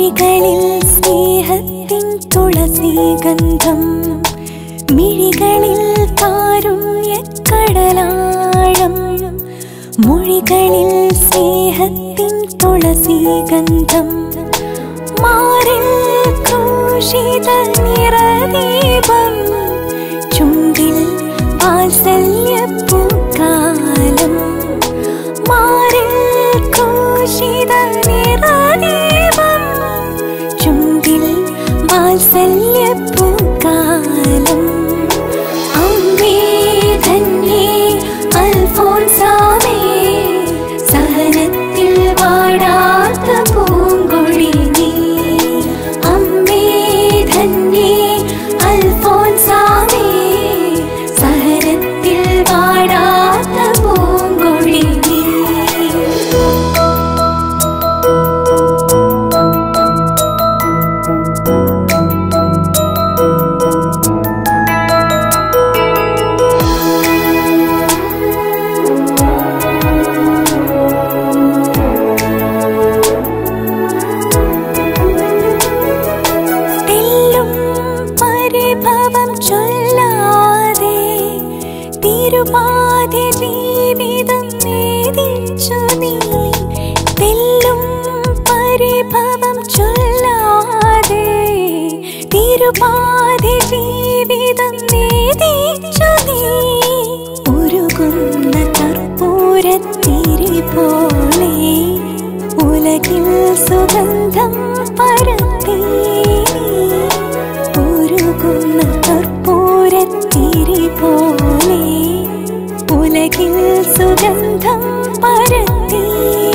മൊഴികളിൽ സ്നേഹത്തിൻ തുളസീഗന്ധം, മിഴികളിൽ കാരുണ്യക്കടലാഴം. മൊഴികളിൽ സ്നേഹത്തിൻ തുളസീഗന്ധം, മാറിൽ ക്രൂശിത നിറദീപം, ചുണ്ടിൽ വാത്സല്യപ്പൂക്കാലം. മാറിൽ ക്രൂശിത നിറദീപം, ചുണ്ടിൽ വാത്സല്യപ്പൂക്കാലം. അമ്മേ ധന്യേ അൽഫോൻസാമേ, സഹനത്തിൽ വാടാത്ത പൂങ്കൊടി നീ. അമ്മേ ധന്യേ അൽഫോൻസാമേ, സഹനത്തിൽ വാടാത്ത പൂങ്കൊടി നീ. പരിഭവം ചൊല്ലാതെ തിരുപാതി ജീവിതം നേദിച്ചു നീ. തെല്ലും പരിഭവം ചൊല്ലാതെ തിരുപാതി ജീവിതം നേദിച്ചു നീ. ഉരുകുന്ന കർപ്പൂരത്തിരി പോലെ ഉലകിൽ സുഗന്ധം പരത്തി. ഉരുകുന്ന കർപ്പൂരത്തിരി പോലെ ഉലകിൽ സുഗന്ധം പരത്തി.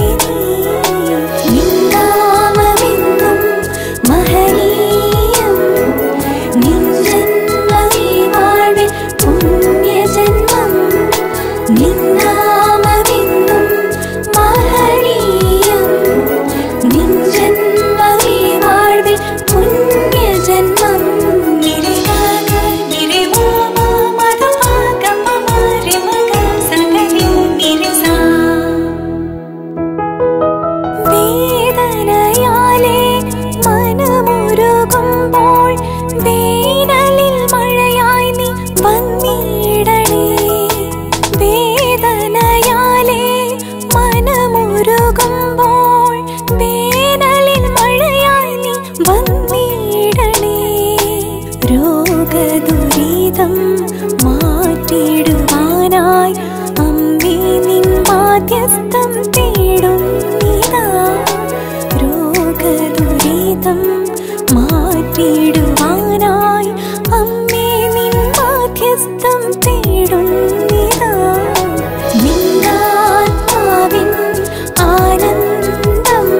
നിന്നാമമെന്നും മഹനീയം, നിൻ ജന്മമീ വാഴ്വിൽ പുണ്യജന്മം. നിന്നാമമെന്നും മഹനീയം, നിൻ ജന്മമീ വാഴ്വിൽ പുണ്യജന്മം. വേദനയാലെ മനമുരുകുമ്പോൾ വേനലിൽ മഴയായി നീ വന്നിടണേ. വേദനയാലെ മനമുരുകുമ്പോൾ വേനലിൽ മഴയായി നീ വന്നിടണേ. രോഗദുരിതം മാറ്റിടുവാനായി അമ്മേ നിൻ മാധ്യസ്ഥം തേടുന്നിതാ. രോഗദുരിതം മാറ്റിടുവാനായി അമ്മേ നിൻ മാധ്യസ്ഥം തേടുന്നിതാ. നിന്നാത്മാവിൻ ആനന്ദം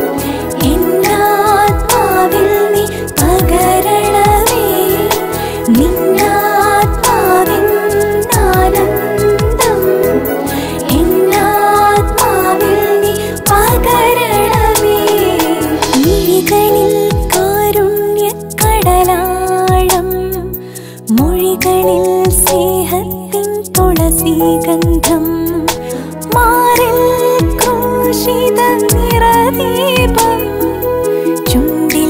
എന്നാത്മാവിൽ നീ പകരണമേ. നിന്നാത്മാവിൻ ആനന്ദം എന്നാത്മാവിൽ നീ പകരണമേ. മിഴികളിൽ കാരുണ്യക്കടലാഴം, മൊഴികളിൽ സ്നേഹത്തിൻ തുളസീഗന്ധം, മാറിൽ ക്രൂശിത നിറദീപം, ചുണ്ടിൽ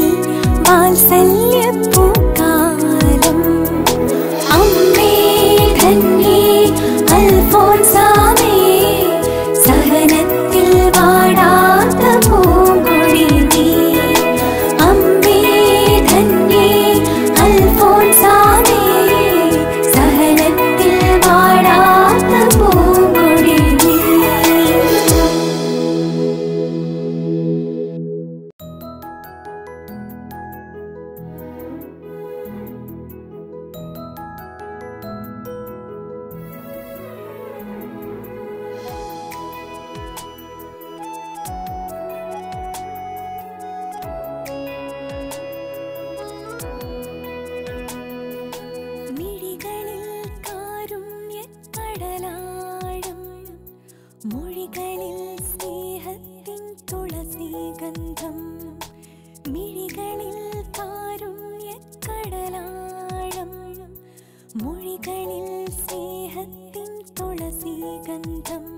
വാത്സല്യപ്പൂക്കാലം. അമ്മേ ധന്യേ അൽഫോൻസാമേ, സഹനത്തിൽ വാടാത്ത പൂങ്കൊടി നീ. അമ്മേ ധന്യേ അൽഫോൻസാമേ, സഹനത്തിൽ വാടാത്ത പൂങ്കൊടി നീ. മിഴികളിൽ കാരുണ്യക്കടലാഴം, മൊഴികളിൽ സ്നേഹത്തിൻ തുളസീഗന്ധം, മിഴികളിൽ കാരുണ്യക്കടലാഴം, മൊഴികളിൽ സ്നേഹത്തിൻ തുളസീഗന്ധം.